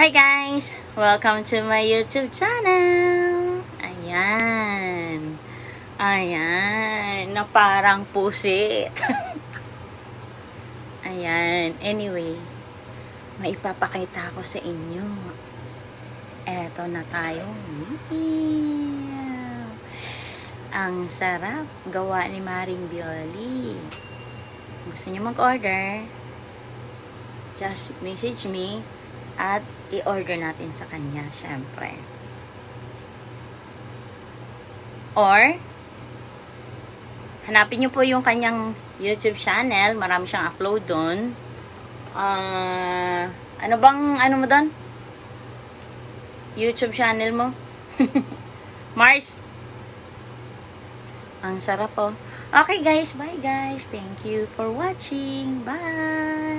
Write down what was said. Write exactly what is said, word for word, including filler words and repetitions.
Hi guys! Welcome to my YouTube channel! Ayan. Ayan. Na parang pusit. Ayan. Anyway, may ipapakita ko sa inyo. Eto na tayo. Yeah. Ang sarap gawa ni Maring Bioli. Gusto niyo mag-order? Just message me at i-order natin sa kanya, syempre. Or, hanapin nyo po yung kanyang YouTube channel. Marami siyang upload doon. Uh, ano bang, ano mo doon? YouTube channel mo? Mars? Ang sarap po. Okay guys, bye guys. Thank you for watching. Bye!